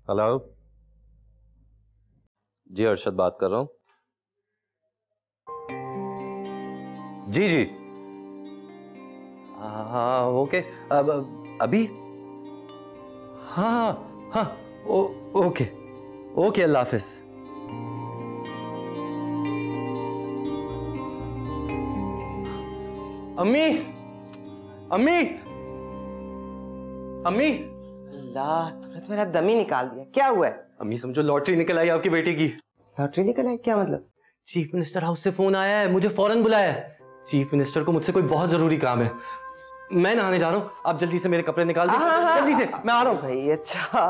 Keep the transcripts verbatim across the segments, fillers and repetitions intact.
Hello जी, अरशद बात कर रहा हूँ। जी जी हाँ हाँ ओके। अब अभी हाँ हाँ हाँ ओ, ओके ओके, अल्लाह हाफिज। अम्मी अम्मी अम्मी। अल्लाह, तूने तो मेरा दम ही निकाल दिया। क्या हुआ है? अम्मी समझो लॉटरी निकल आई आपकी बेटी की। लॉटरी निकल आई? क्या मतलब? चीफ मिनिस्टर हाउस से फोन आया है, मुझे फौरन बुलाया है। चीफ मिनिस्टर को मुझसे कोई बहुत जरूरी काम है। मैं नहाने जा रहा हूँ, आप जल्दी से मेरे कपड़े निकाल दो। जल्दी से, मैं आ रहा हूँ भाई। अच्छा,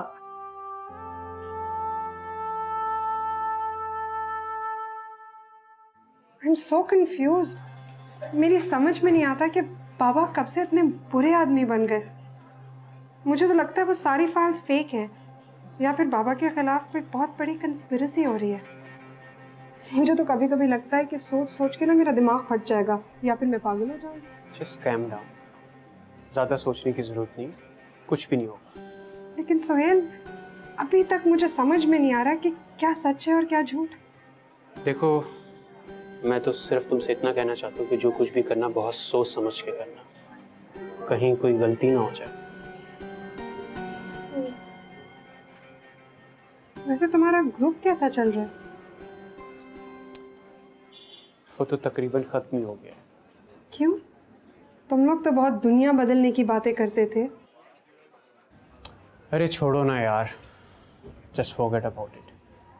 आई एम सो कंफ्यूज्ड। मेरी समझ में नहीं आता कि बाबा कब से इतने बुरे आदमी बन गए। मुझे तो लगता है वो सारी फाइल्स फेक हैं, या फिर बाबा के खिलाफ कोई बहुत बड़ी कंस्पिरेसी हो रही है। मुझे तो कभी कभी लगता है कि सोच सोच के ना मेरा दिमाग फट जाएगा, या फिर मैं पागल हो जाऊंगी। जस्ट कैम डाउन, ज़्यादा सोचने की ज़रूरत नहीं, कुछ भी नहीं होगा। लेकिन सोहेल, अभी तक मुझे समझ में नहीं आ रहा कि क्या सच है और क्या झूठ। देखो, मैं तो सिर्फ तुमसे इतना कहना चाहता हूँ कि जो कुछ भी करना बहुत सोच समझ के करना, कहीं कोई गलती ना हो जाए। वैसे तुम्हारा ग्रुप कैसा चल रहा है? वो तो तकरीबन खत्म ही हो गया है। क्यों? तुम लोग तो बहुत दुनिया बदलने की बातें करते थे। अरे छोड़ो ना यार, जस्ट फॉरगेट अबाउट इट।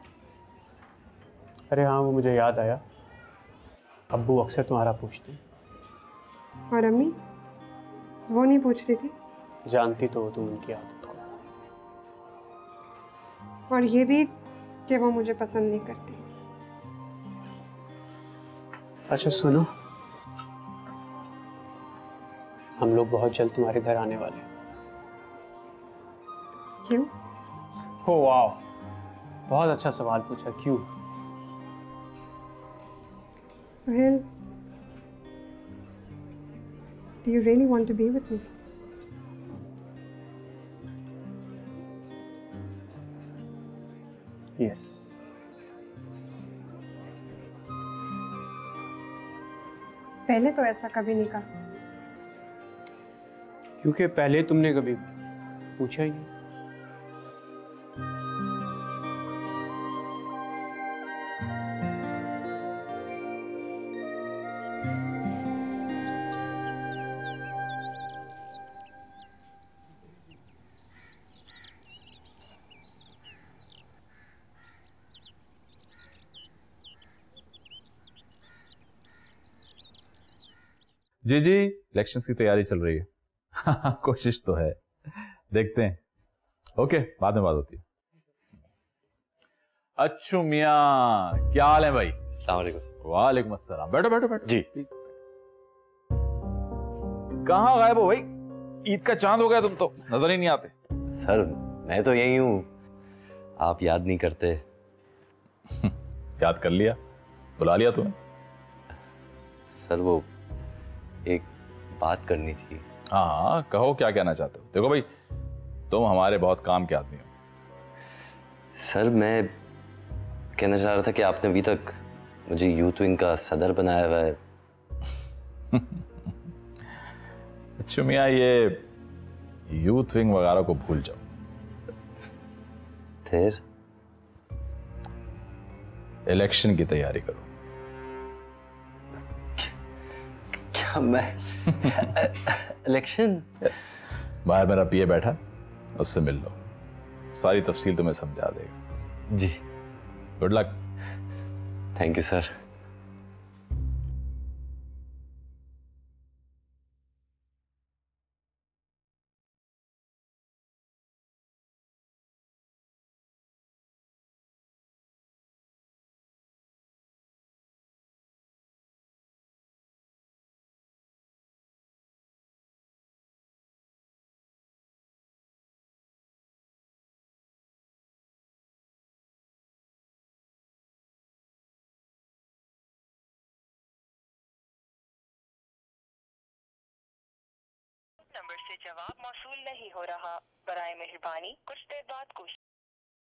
अरे हाँ, वो मुझे याद आया, अब्बू अक्सर तुम्हारा पूछते हैं। और अम्मी? वो नहीं पूछ रही थी? जानती तो हो तुम उनकी आदत को। और ये भी कि वो मुझे पसंद नहीं करती। अच्छा सुनो, हम लोग बहुत जल्द तुम्हारे घर आने वाले हैं। क्यों? हो वाह, बहुत अच्छा सवाल पूछा। क्यों? Sohail, do you really want to be with me? Yes. पहले तो ऐसा कभी नहीं कहा। क्योंकि पहले तुमने कभी पूछा ही नहीं। जी जी, इलेक्शंस की तैयारी चल रही है। हाँ, कोशिश तो है, देखते हैं। ओके, बाद में बात होती है। अच्छू मियाँ, क्या हाल है भाई? अस्सलाम वालेकुम। वालेकुम अस्सलाम। बैठो बैठो बैठो जी। कहाँ गायब हो भाई? ईद का चांद हो गया, तुम तो नजर ही नहीं आते। सर मैं तो यही हूँ, आप याद नहीं करते। याद कर लिया, बुला लिया तुम्हें। सर वो एक बात करनी थी। हाँ हाँ, कहो क्या कहना चाहते हो। देखो भाई, तुम हमारे बहुत काम के आदमी हो। सर मैं कहना चाह रहा था कि आपने अभी तक मुझे यूथ विंग का सदर बनाया हुआ है। अच्छा मियाँ, ये यूथ विंग वगैरह को भूल जाओ। फिर इलेक्शन की तैयारी करो। क्या मैं इलेक्शन? यस, बाहर मेरा पीए बैठा, उससे मिल लो, सारी तफसील तुम्हें समझा देगा। जी। Good luck. Thank you sir. नंबर से जवाब मौसूल नहीं हो रहा। बराए मेहरबानी कुछ देर बाद कोशिश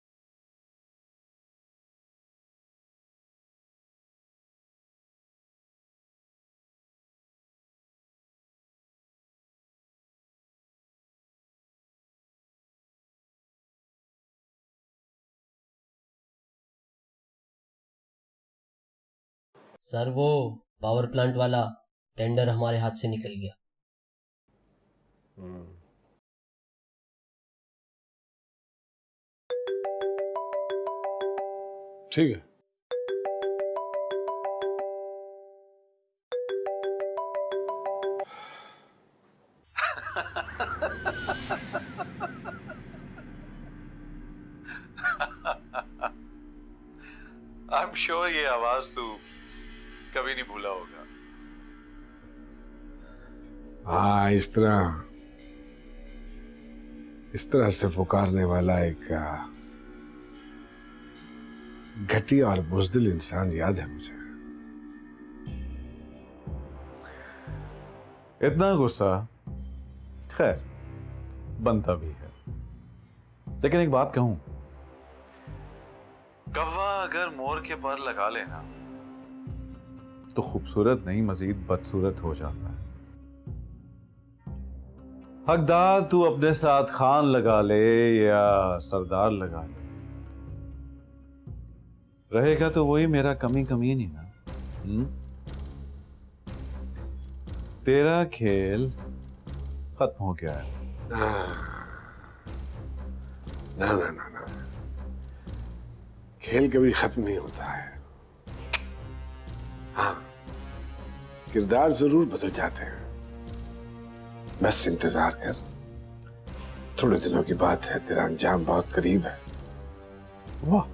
सर वो पावर प्लांट वाला टेंडर हमारे हाथ से निकल गया। ठीक है। आई एम श्योर ये आवाज तू कभी नहीं भूला होगा। हाँ, इस तरह इस तरह से पुकारने वाला एक घटिया और बुज़दिल इंसान याद है मुझे। इतना गुस्सा खैर बनता भी है, लेकिन एक बात कहूं, कौवा अगर मोर के पर लगा लेना तो खूबसूरत नहीं मजीद बदसूरत हो जाता है। हकदार तू अपने साथ खान लगा ले या सरदार लगा ले, रहेगा तो वही मेरा कमी कमी नहीं ना। हुँ? तेरा खेल खत्म हो गया है। ना ना ना ना, खेल कभी खत्म नहीं होता है। हाँ, किरदार जरूर बदल जाते हैं। बस इंतजार कर, थोड़े दिनों की बात है, तेरा अंजाम बहुत करीब है। वाह,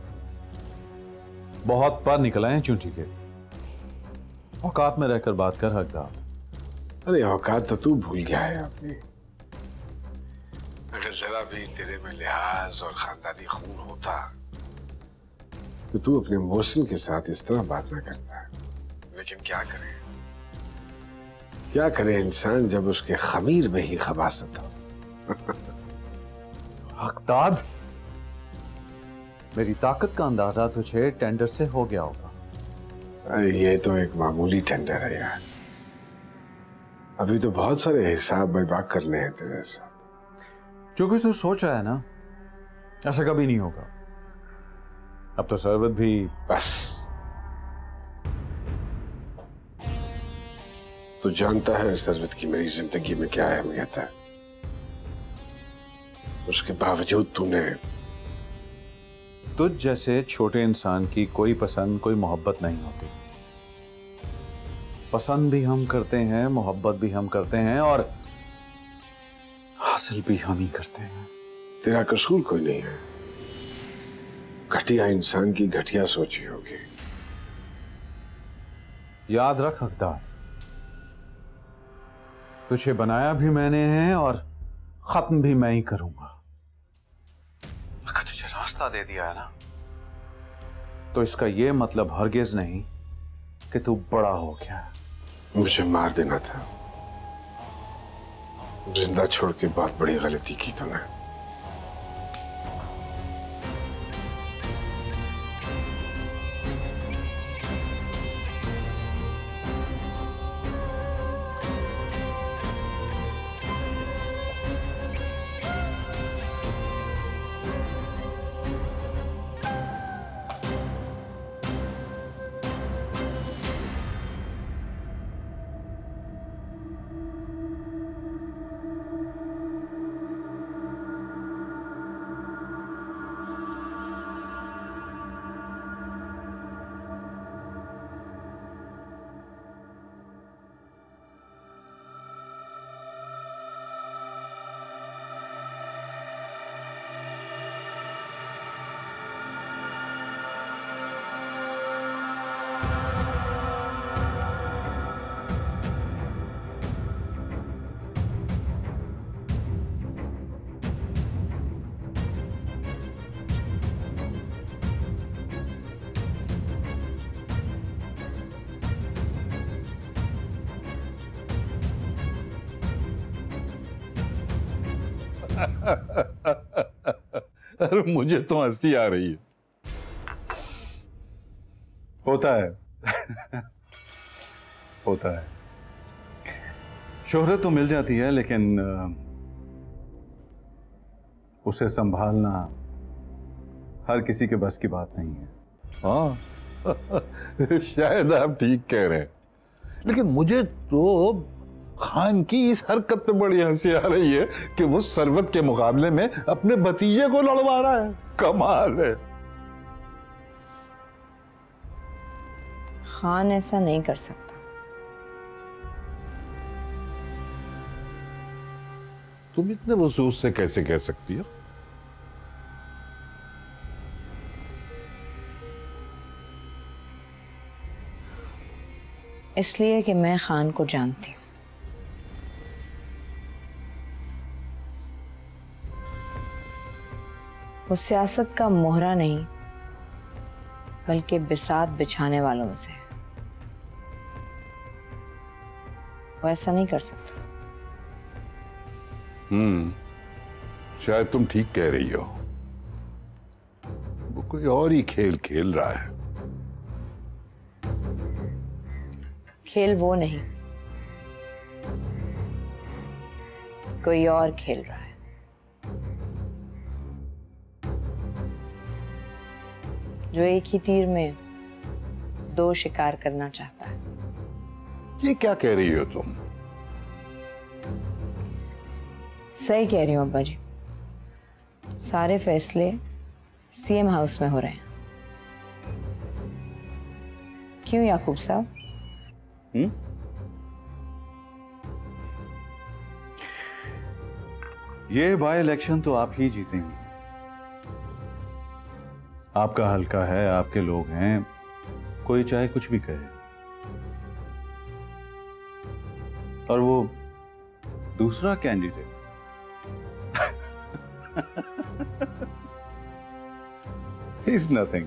बहुत पर निकल आए चूंटी के। औकात में रहकर बात कर हकदार। अरे औकात तो तू भूल गया है अपनी। अगर जरा भी तेरे में लिहाज और खानदानी खून होता तो तू अपने मोहसिन के साथ इस तरह बात ना करता। लेकिन क्या करे क्या करे इंसान जब उसके खमीर में ही खबासत हो। हकदार, मेरी ताकत का अंदाजा तुझे टेंडर से हो गया होगा। अरे ये तो एक मामूली टेंडर है यार, अभी तो बहुत सारे हिसाब बर्बाद करने हैं तेरे साथ। जो कुछ तू सोच रहा है ना, ऐसा कभी नहीं होगा। अब तो सरवत भी बस, तू जानता है सरवत की मेरी जिंदगी में क्या अहमियत है। उसके बावजूद तूने तुझ जैसे छोटे इंसान की कोई पसंद कोई मोहब्बत नहीं होती। पसंद भी हम करते हैं, मोहब्बत भी हम करते हैं और हासिल भी हम ही करते हैं। तेरा कसूर कोई नहीं है, घटिया इंसान की घटिया सोची होगी। याद रख हकदार, तुझे बनाया भी मैंने है और खत्म भी मैं ही करूंगा। अगर तुझे रास्ता दे दिया है ना, तो इसका यह मतलब हरगिज नहीं कि तू बड़ा हो गया। मुझे मार देना था, जिंदा छोड़ के बहुत बड़ी गलती की तूने। अरे मुझे तो हंसी आ रही है। होता है होता है, शोहरत तो मिल जाती है, लेकिन उसे संभालना हर किसी के बस की बात नहीं है। हाँ, शायद आप ठीक कह रहे हैं, लेकिन मुझे तो खान की इस हरकत पे बड़ी हंसी आ रही है कि वो सरवत के मुकाबले में अपने भतीजे को लड़वा रहा है। कमाल है। खान ऐसा नहीं कर सकता। तुम इतने वसूल से कैसे कह सकती हो? इसलिए कि मैं खान को जानती हूँ। वो सियासत का मोहरा नहीं बल्कि बिसात बिछाने वालों में से है। वो ऐसा नहीं कर सकता। हम्म, शायद तुम ठीक कह रही हो। वो कोई और ही खेल खेल रहा है। खेल वो नहीं, कोई और खेल रहा है। जो एक ही तीर में दो शिकार करना चाहता है। ये क्या कह रही हो तुम? सही कह रही हूँ अब्बा जी। सारे फैसले सीएम हाउस में हो रहे हैं। क्यों याकूब साहब? हम्म? ये बाय इलेक्शन तो आप ही जीतेंगे। आपका हल्का है, आपके लोग हैं, कोई चाहे कुछ भी कहे। और वो दूसरा कैंडिडेट इज नथिंग।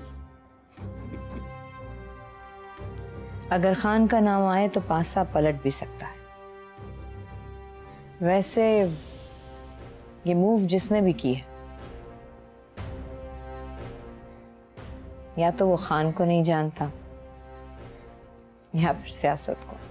अगर खान का नाम आए तो पासा पलट भी सकता है। वैसे ये मूव जिसने भी की है, या तो वो खान को नहीं जानता या फिर सियासत को।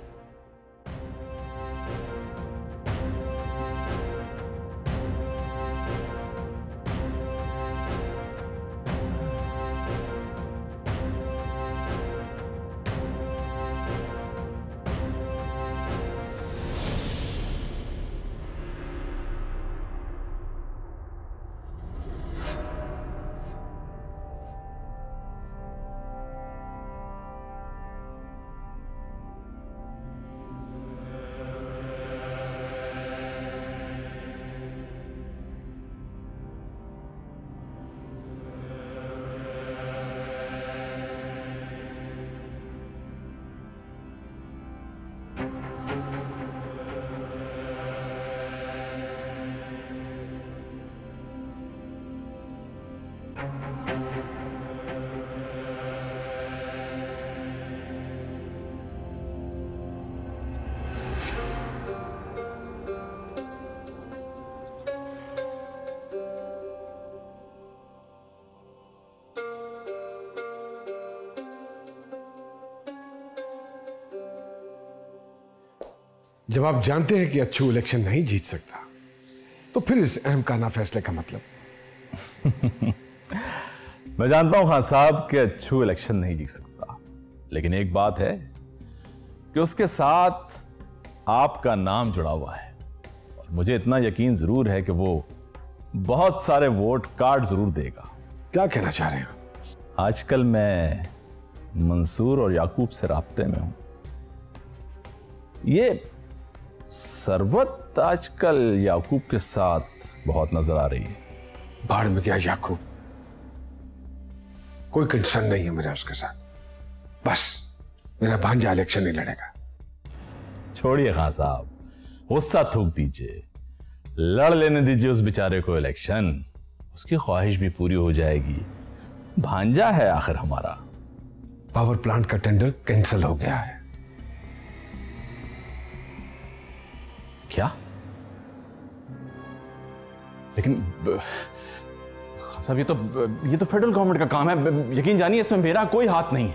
जब आप जानते हैं कि अच्छू इलेक्शन नहीं जीत सकता, तो फिर इस अहम काना फैसले का मतलब? मैं जानता हूं खान साहब कि अच्छू इलेक्शन नहीं जीत सकता, लेकिन एक बात है कि उसके साथ आपका नाम जुड़ा हुआ है। और मुझे इतना यकीन जरूर है कि वो बहुत सारे वोट कार्ड जरूर देगा। क्या कहना चाह रहे हैं? आजकल मैं मंसूर और याकूब से राब्ते में हूं। ये सरवत आजकल याकूब के साथ बहुत नजर आ रही है। बाढ़ में गया याकूब, कोई कंसर्न नहीं है मेरा उसके साथ। बस मेरा भांजा इलेक्शन नहीं लड़ेगा। छोड़िए खान साहब, गुस्सा थूक दीजिए, लड़ लेने दीजिए उस बेचारे को इलेक्शन। उसकी ख्वाहिश भी पूरी हो जाएगी। भांजा है आखिर हमारा। पावर प्लांट का टेंडर कैंसिल हो गया है। क्या? लेकिन साहब, ये तो ये तो फेडरल गवर्नमेंट का काम है। यकीन जानिए, इसमें मेरा कोई हाथ नहीं है।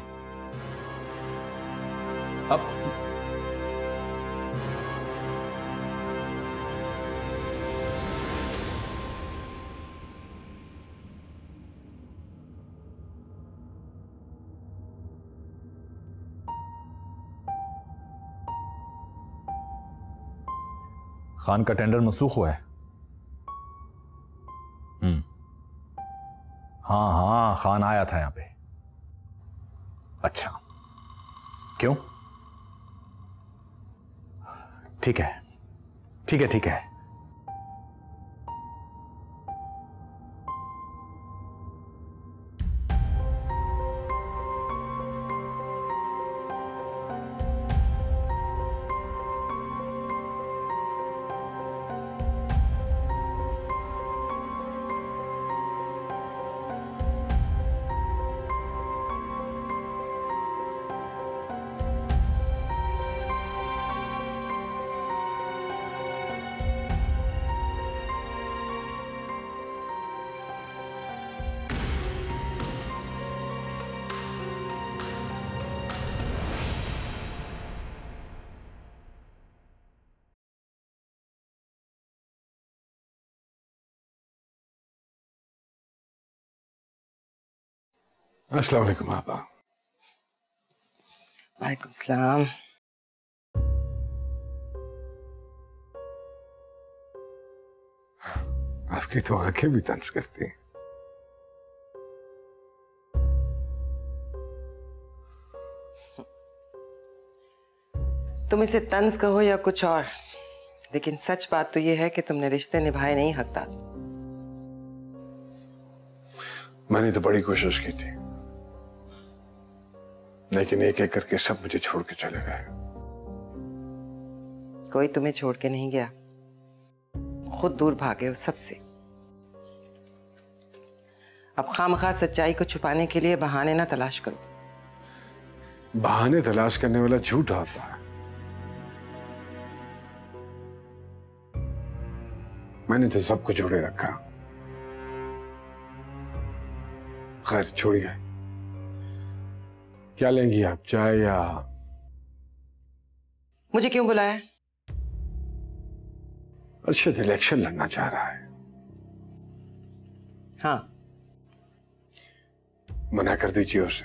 अब खान का टेंडर मनसूख हुआ है? हम्म, हाँ हाँ, खान आया था यहां पे। अच्छा, क्यों? ठीक है ठीक है ठीक है। अस्सलाम वालेकुम आपा। वालेकुम सलाम। आपकी तो आंखें भी तंज करती हैं। तुम इसे तंज कहो या कुछ और, लेकिन सच बात तो यह है कि तुमने रिश्ते निभाए नहीं हकदार। मैंने तो बड़ी कोशिश की थी, लेकिन एक एक करके सब मुझे छोड़ के चले गए। कोई तुम्हें छोड़ के नहीं गया, खुद दूर भागे हो सबसे। अब खामखा सच्चाई को छुपाने के लिए बहाने ना तलाश करो। बहाने तलाश करने वाला झूठ होता है। मैंने तो सबको जोड़े रखा। खैर छोड़िए, क्या लेंगी आप, चाय या? मुझे क्यों बुलाया? अर्शद इलेक्शन लड़ना चाह रहा है। हाँ, मना कर दीजिए उसे,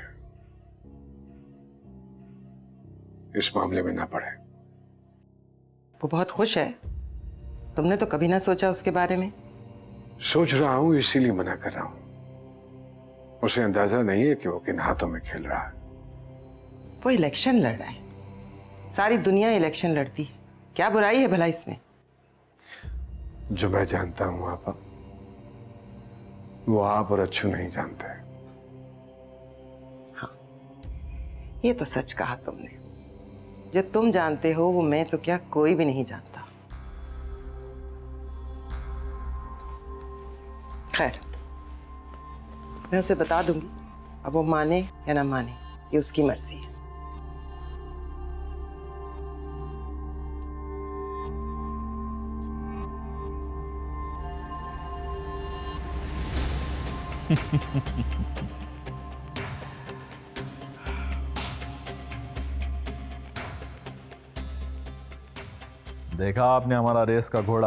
इस मामले में ना पड़े। वो बहुत खुश है, तुमने तो कभी ना सोचा उसके बारे में। सोच रहा हूं, इसीलिए मना कर रहा हूं। उसे अंदाजा नहीं है कि वो किन हाथों में खेल रहा है। वो इलेक्शन लड़ रहा है, सारी दुनिया इलेक्शन लड़ती है, क्या बुराई है भला इसमें? जो मैं जानता हूं आपा, वो आप और अच्छू नहीं जानते। हाँ, ये तो सच कहा तुमने। जो तुम जानते हो वो मैं तो क्या कोई भी नहीं जानता। खैर, मैं उसे बता दूंगी, अब वो माने या ना माने ये उसकी मर्जी है। देखा आपने हमारा रेस का घोड़ा?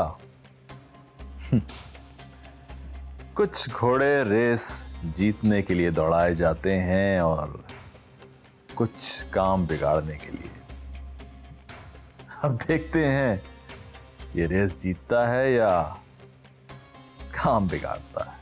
कुछ घोड़े रेस जीतने के लिए दौड़ाए जाते हैं और कुछ काम बिगाड़ने के लिए। अब देखते हैं ये रेस जीतता है या काम बिगाड़ता है।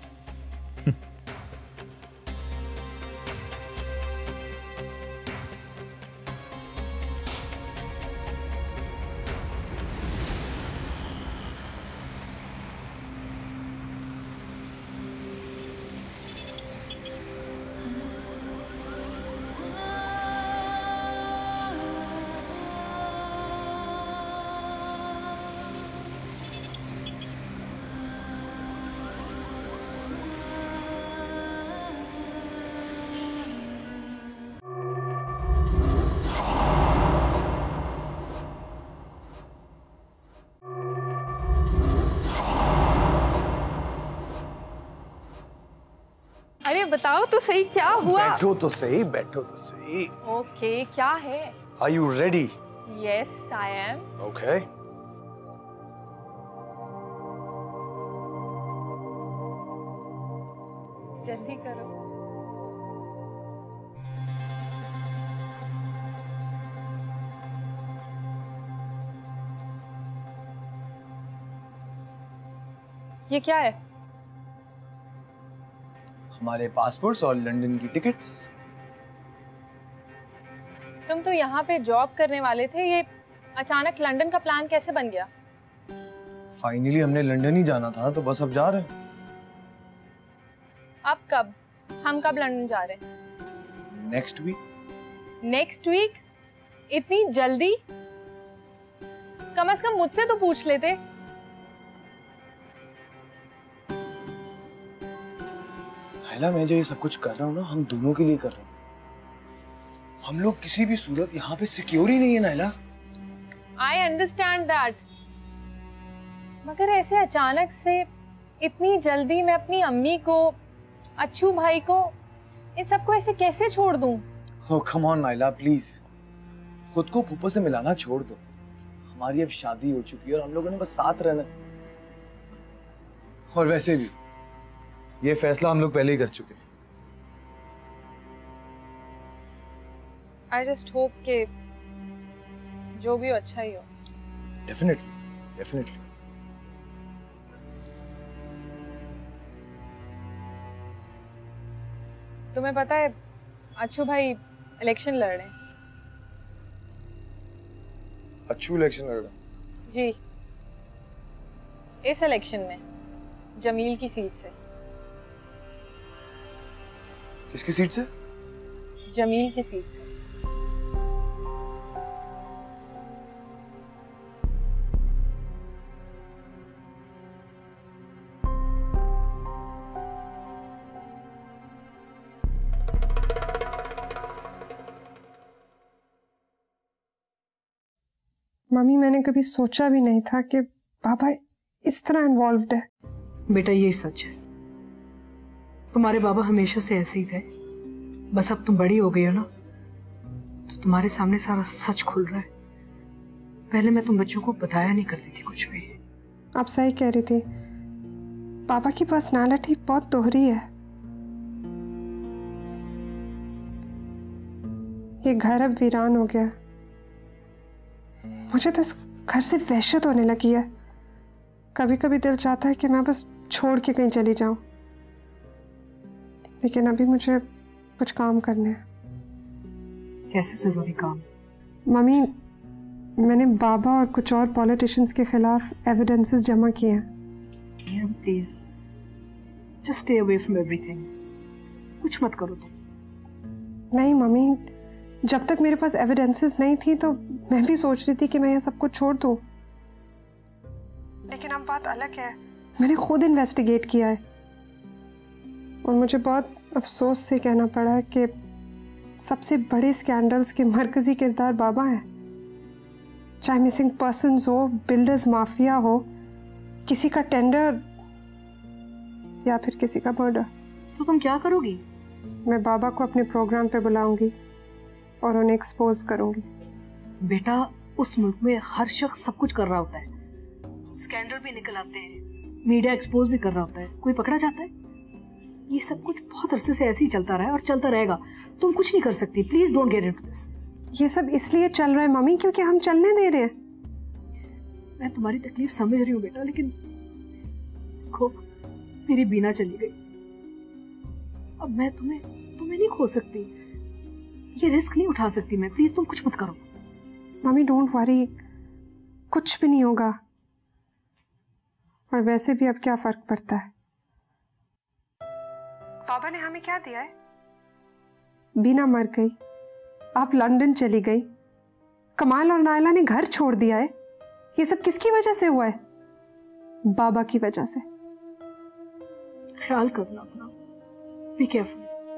अरे बताओ तो सही, क्या हुआ? बैठो तो सही, बैठो तो सही। ओके, क्या है? Are you ready? Yes, I am. Okay. जल्दी करो। ये क्या है? हमारे पासपोर्ट्स और लंदन की टिकट्स। तुम तो यहाँ पे जॉब करने वाले थे, ये अचानक लंदन का प्लान कैसे बन गया? फाइनली हमने लंदन ही जाना था, तो बस अब जा रहे हैं। अब कब? हम कब लंदन जा रहे हैं? Next week. Next week? इतनी जल्दी? कम से कम मुझसे तो पूछ लेते। नायला, मैं जो ये सब कुछ कर रहा हूँ ना, हम दोनों के लिए कर रहा हूँ। हम लोग किसी भी सूरत यहाँ पे सिक्योर ही नहीं है नायला। आई अंडरस्टैंड दैट, मगर ऐसे अचानक से इतनी जल्दी मैं अपनी अम्मी को, अच्छू भाई को, इन सबको ऐसे कैसे छोड़ दूं? Oh come on Naila, please खुद को फूफो से मिलाना छोड़ दो। हमारी अब शादी हो चुकी है और हम लोगों ने बस साथ रहना। और वैसे भी ये फैसला हम लोग पहले ही कर चुके हैं। आई जस्ट होप कि जो भी हो अच्छा ही हो। Definitely, definitely. तुम्हें पता है अच्छू भाई इलेक्शन लड़ रहे हैं। अच्छू इलेक्शन लड़ रहा है? जी, इस इलेक्शन में जमील की सीट से। किसकी सीट से? जमील की सीट से। मम्मी, मैंने कभी सोचा भी नहीं था कि पापा इस तरह इन्वॉल्व्ड है। बेटा यही सच है, तुम्हारे बाबा हमेशा से ऐसे ही थे, बस अब तुम बड़ी हो गई हो ना, तो तुम्हारे सामने सारा सच खुल रहा है। पहले मैं तुम बच्चों को बताया नहीं करती थी कुछ भी। आप सही कह रही थी, पापा की पर्सनालिटी बहुत दोहरी है। ये घर अब वीरान हो गया। मुझे तो इस घर से वहशत होने लगी है। कभी कभी दिल चाहता है कि मैं बस छोड़ के कहीं चली जाऊं, लेकिन अभी मुझे कुछ काम करने हैं। कैसे जरूरी काम? मम्मी, मैंने बाबा और कुछ और पॉलिटिशियंस के खिलाफ एविडेंसेस जमा किए हैं। Please just stay away from everything. कुछ मत करो तुम। नहीं मम्मी, जब तक मेरे पास एविडेंसेस नहीं थी तो मैं भी सोच रही थी कि मैं ये सब कुछ छोड़ दूं, लेकिन अब बात अलग है। मैंने खुद इन्वेस्टिगेट किया है और मुझे बहुत अफसोस से कहना पड़ा कि सबसे बड़े स्कैंडल्स के मरकजी किरदार बाबा हैं। चाहे मिसिंग पर्सन्स हो, बिल्डर्स माफिया हो, किसी का टेंडर या फिर किसी का मर्डर। तो तुम क्या करोगी? मैं बाबा को अपने प्रोग्राम पे बुलाऊंगी और उन्हें एक्सपोज करूंगी। बेटा, उस मुल्क में हर शख्स सब कुछ कर रहा होता है, स्कैंडल भी निकल आते हैं, मीडिया एक्सपोज भी कर रहा होता है, कोई पकड़ा जाता है। ये सब कुछ बहुत अरसे से ऐसे ही चलता रहा है और चलता रहेगा। तुम कुछ नहीं कर सकती। Please don't get into this. ये सब इसलिए चल रहा है मम्मी क्योंकि हम चलने दे रहे हैं। मैं तुम्हारी तकलीफ समझ रही हूँ बेटा, लेकिन देखो मेरी बीना चली गई। अब मैं तुम्हें तुम्हें नहीं खो सकती, ये रिस्क नहीं उठा सकती मैं। प्लीज तुम कुछ मत करो। मम्मी डोंट वरी, कुछ भी नहीं होगा। और वैसे भी अब क्या फर्क पड़ता है? बाबा ने हमें क्या दिया है? बीना मर गई, आप लंदन चली गई, कमाल और नायला ने घर छोड़ दिया है। ये सब किसकी वजह से हुआ है? बाबा की वजह से। ख्याल करना अपना, be careful.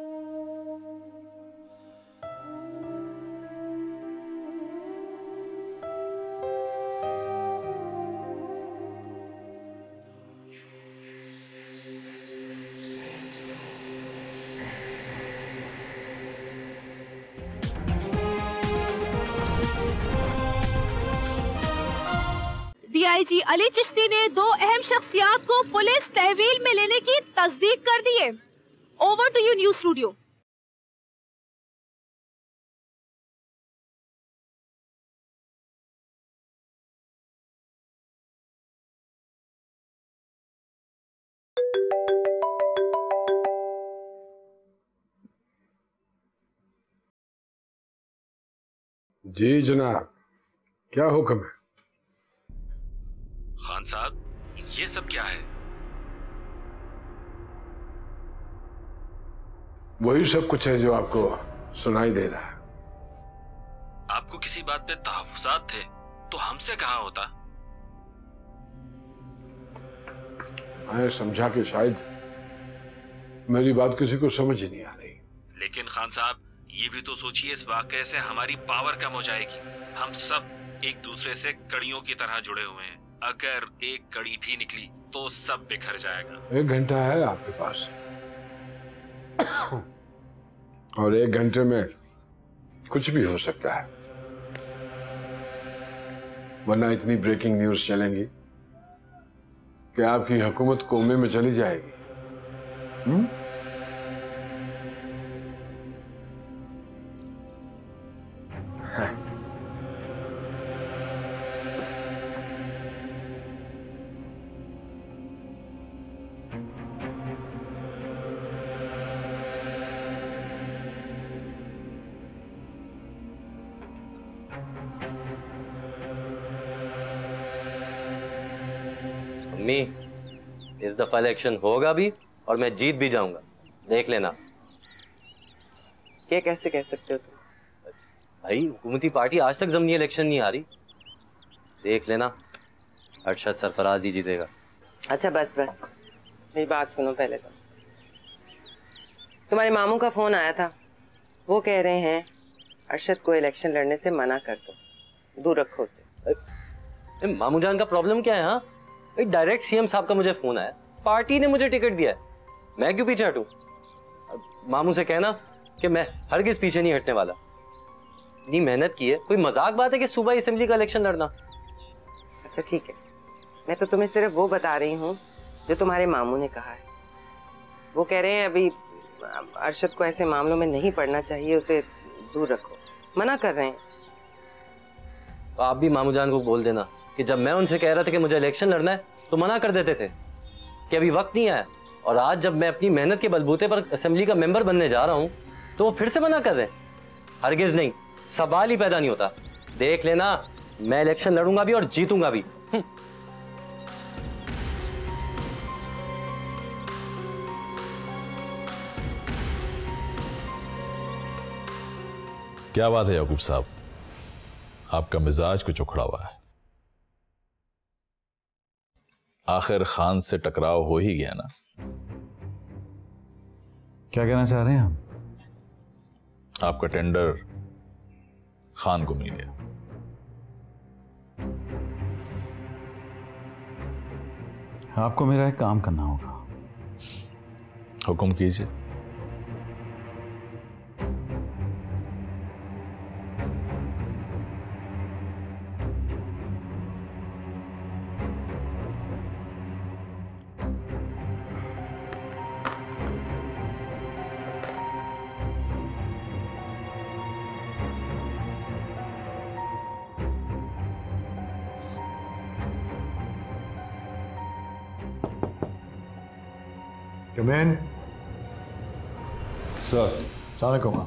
DIG Ali Chishti ने दो अहम शख्सियात को पुलिस तहवील में लेने की तस्दीक कर दी है। Over to you news studio. जी जनाब, क्या हुक्म है? खान साहब, ये सब क्या है? वही सब कुछ है जो आपको सुनाई दे रहा है। आपको किसी बात पे तहफ्फुज़ात थे तो हमसे कहा होता। मैं समझा कि शायद मेरी बात किसी को समझ ही नहीं आ रही। लेकिन खान साहब, ये भी तो सोचिए, इस वाकये से हमारी पावर कम हो जाएगी। हम सब एक दूसरे से कड़ियों की तरह जुड़े हुए हैं। अगर एक कड़ी भी निकली तो सब बिखर जाएगा। एक घंटा है आपके पास और एक घंटे में कुछ भी हो सकता है, वरना इतनी ब्रेकिंग न्यूज चलेंगी कि आपकी हुकूमत कोमे में चली जाएगी। हुँ? अम्मी, इस दफा इलेक्शन होगा भी और मैं जीत भी जाऊंगा, देख लेना। ये कैसे कह सकते हो तुम? भाई, हुकूमती पार्टी आज तक जमनी इलेक्शन नहीं आ रही, देख लेना। अरशद सरफराज ही जीतेगा। अच्छा बस बस, मेरी बात सुनो पहले। तो तुम्हारे मामू का फोन आया था, वो कह रहे हैं अरशद को इलेक्शन लड़ने से मना कर दो, दूर रखो उसे। मामू जान का प्रॉब्लम क्या है? हाँ भाई, डायरेक्ट सीएम साहब का मुझे फोन आया, पार्टी ने मुझे टिकट दिया है, मैं क्यों पीछे हटूं? मामू से कहना कि मैं हरगिज पीछे नहीं हटने वाला। इतनी मेहनत की है, कोई मजाक बात है कि सूबाई असेंबली का इलेक्शन लड़ना? अच्छा ठीक है, मैं तो तुम्हें सिर्फ वो बता रही हूँ जो तुम्हारे मामू ने कहा है। वो कह रहे हैं अभी अरशद को ऐसे मामलों में नहीं पड़ना चाहिए, उसे दूर रखो, मना कर रहे हैं। तो आप भी मामू जान को बोल देना कि जब मैं उनसे कह रहा था कि मुझे इलेक्शन लड़ना है तो मना कर देते थे कि अभी वक्त नहीं आया, और आज जब मैं अपनी मेहनत के बलबूते पर असेंबली का मेंबर बनने जा रहा हूं तो वो फिर से मना कर रहे हैं। हरगिज नहीं, सवाल ही पैदा नहीं होता। देख लेना, मैं इलेक्शन लड़ूंगा भी और जीतूंगा भी। क्या बात है याकूब साहब, आपका मिजाज कुछ उखड़ा हुआ है। आखिर खान से टकराव हो ही गया ना। क्या कहना चाह रहे हैं हम? आपका टेंडर खान को मिल गया। आपको मेरा एक काम करना होगा। हुक्म कीजिए। Come in. सर। सलाम।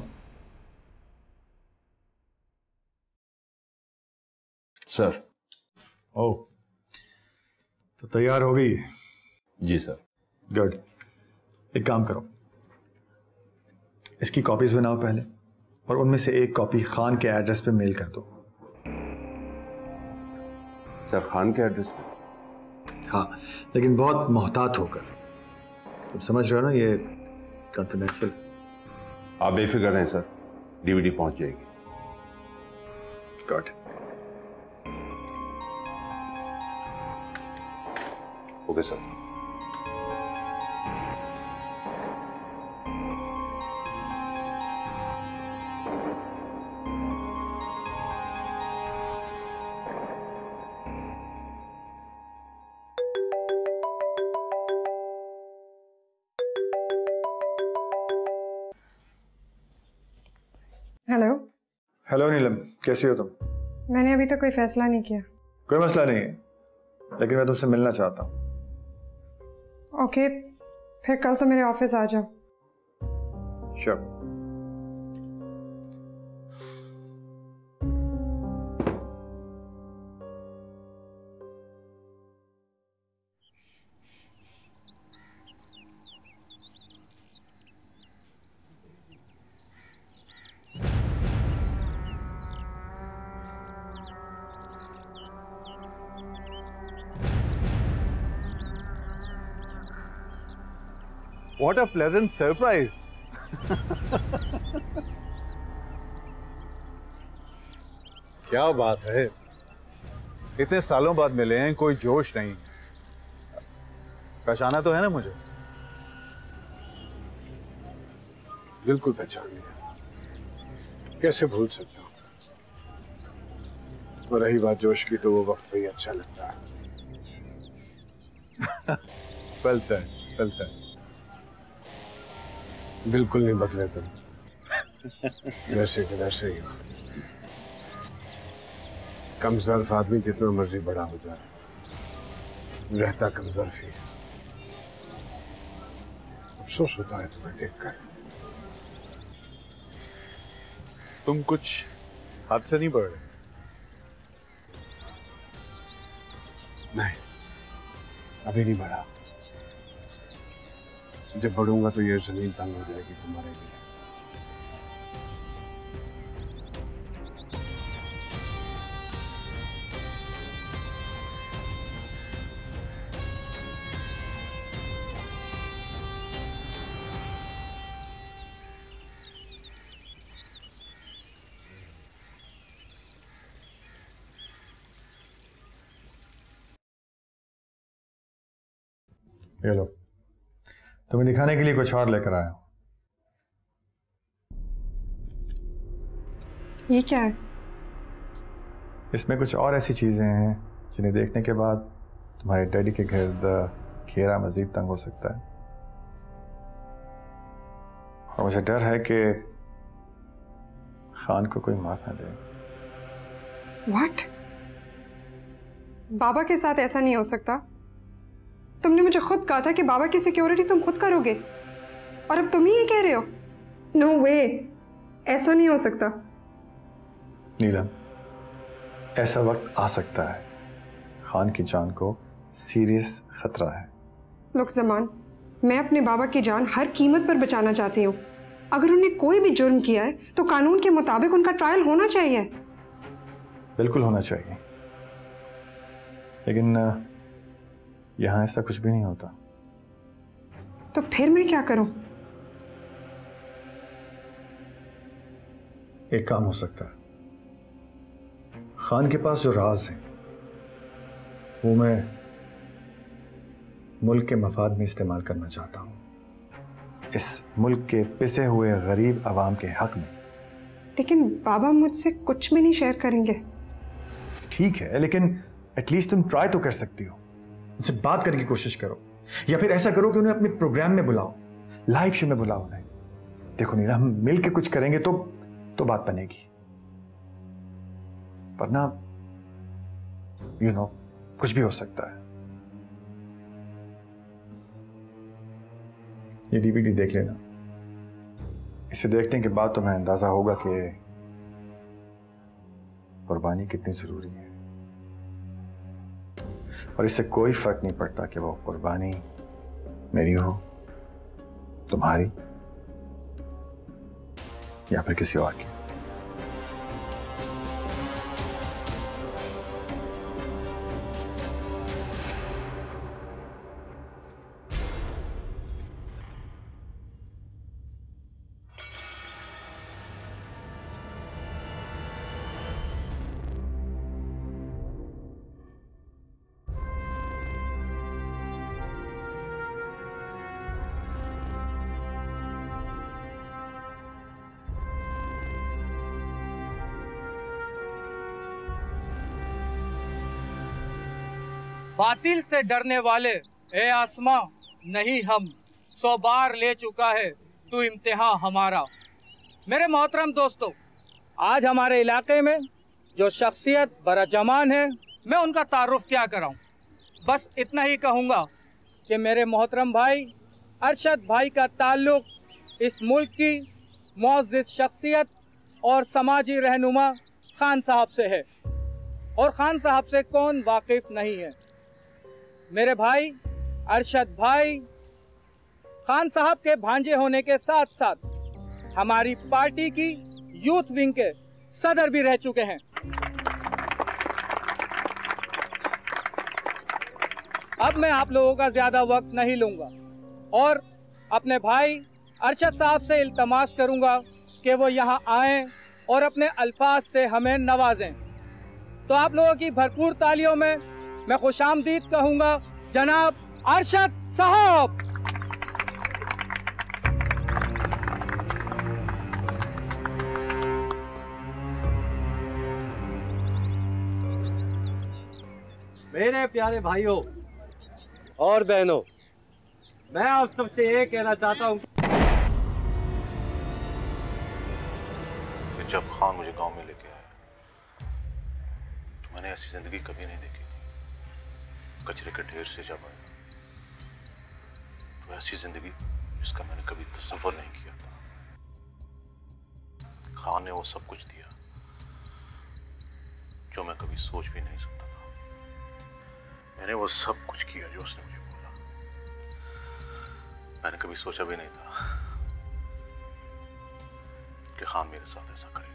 सर। ओह, तो तैयार हो गई? जी सर। गुड। एक काम करो, इसकी कॉपीज बनाओ पहले, और उनमें से एक कॉपी खान के एड्रेस पे मेल कर दो। सर, खान के एड्रेस पे? हाँ, लेकिन बहुत मोहतात होकर। तुम समझ रहे हो ना, ये कॉन्फिडेंशियल। आप बेफिक्र रहें सर, डीवीडी पहुंच जाएगी। Good. Okay sir. Hello. Hello Neelam, कैसी हो तुम? मैंने अभी तक कोई फैसला नहीं किया। कोई मसला नहीं है, लेकिन मैं तुमसे मिलना चाहता हूँ। ओके, फिर कल तो मेरे ऑफिस आ जाओ। Sure. What a pleasant surprise. क्या बात है, इतने सालों बाद मिले हैं, कोई जोश नहीं। पहचाना तो है ना मुझे? बिल्कुल पहचान लिया, कैसे भूल सकता हूँ। और रही बात जोश की, तो वो वक्त भी अच्छा लगता है। well said, well said. बिल्कुल नहीं बदले तुम, वैसे के वैसे ही हो। कमजोर आदमी जितना मर्जी बड़ा हो जाए, रहता कमजोर ही है। अफसोस होता है तुम्हें देखकर। तुम कुछ हाथ से नहीं बढ़ रहे? नहीं, अभी नहीं बढ़ा। जब बढ़ूंगा तो ये जमीन तंग हो जाएगी तुम्हारे लिए। ये लो, तुम्हें दिखाने के लिए कुछ और लेकर आया हूं। ये क्या है? इसमें कुछ और ऐसी चीजें हैं जिन्हें देखने के बाद तुम्हारे डैडी के गिर्द घेरा मजीद तंग हो सकता है, और मुझे डर है कि खान को कोई मार ना दे। What? बाबा के साथ ऐसा नहीं हो सकता। तुमने मुझे खुद कहा था कि बाबा की सिक्योरिटी तुम खुद करोगे, और अब तुम ही ये कह रहे हो? नो वे, ऐसा नहीं हो सकता। नीलम, ऐसा वक्त आ सकता है, खान की जान को सीरियस खतरा है। लुक जमान, मैं अपने बाबा की जान हर कीमत पर बचाना चाहती हूँ। अगर उन्हें कोई भी जुर्म किया है तो कानून के मुताबिक उनका ट्रायल होना चाहिए। बिल्कुल होना चाहिए, लेकिन यहां ऐसा कुछ भी नहीं होता। तो फिर मैं क्या करूं? एक काम हो सकता है। खान के पास जो राज है वो मैं मुल्क के मफाद में इस्तेमाल करना चाहता हूं, इस मुल्क के पिसे हुए गरीब आवाम के हक में। लेकिन बाबा मुझसे कुछ भी नहीं शेयर करेंगे। ठीक है, लेकिन एटलीस्ट तुम ट्राई तो कर सकती हो। उनसे बात करने की कोशिश करो, या फिर ऐसा करो कि उन्हें अपने प्रोग्राम में बुलाओ, लाइव शो में बुलाओ उन्हें। देखो नीला, हम मिल के कुछ करेंगे तो तो बात बनेगी, वरना यू नो कुछ भी हो सकता है। ये डीवीडी देख लेना, इसे देखने के बाद तुम्हें अंदाजा होगा कि कुर्बानी कितनी जरूरी है, और इससे कोई फर्क नहीं पड़ता कि वो कुर्बानी मेरी हो, तुम्हारी, या फिर किसी और की। बातिल से डरने वाले ए आसमां नहीं हम, सौ बार ले चुका है तू इम्तिहान हमारा। मेरे मोहतरम दोस्तों, आज हमारे इलाके में जो शख्सियत बराजमान है, मैं उनका तारुफ क्या कराऊं। बस इतना ही कहूँगा कि मेरे मोहतरम भाई अरशद भाई का ताल्लुक इस मुल्क की मुअज़्ज़िज़ शख्सियत और समाजी रहनुमा खान साहब से है, और खान साहब से कौन वाकिफ नहीं है। मेरे भाई अरशद भाई खान साहब के भांजे होने के साथ साथ हमारी पार्टी की यूथ विंग के सदर भी रह चुके हैं। अब मैं आप लोगों का ज्यादा वक्त नहीं लूंगा और अपने भाई अरशद साहब से इल्तमास करूंगा कि वो यहाँ आएं और अपने अल्फाज से हमें नवाजें। तो आप लोगों की भरपूर तालियों में मैं खुशामदीद कहूंगा जनाब अरशद साहब। मेरे प्यारे भाइयों और बहनों, मैं आप सबसे ये कहना चाहता हूँ कि जब खान मुझे गांव में लेके आया तो मैंने ऐसी जिंदगी कभी नहीं देखी। कचरे के ढेर से जब आया तो ऐसी जिंदगी जिसका मैंने कभी तसव्वुर नहीं किया था। खान ने वो सब कुछ दिया जो मैं कभी सोच भी नहीं सकता था। मैंने वो सब कुछ किया जो उसने मुझे बोला। मैंने कभी सोचा भी नहीं था कि खान मेरे साथ ऐसा करे।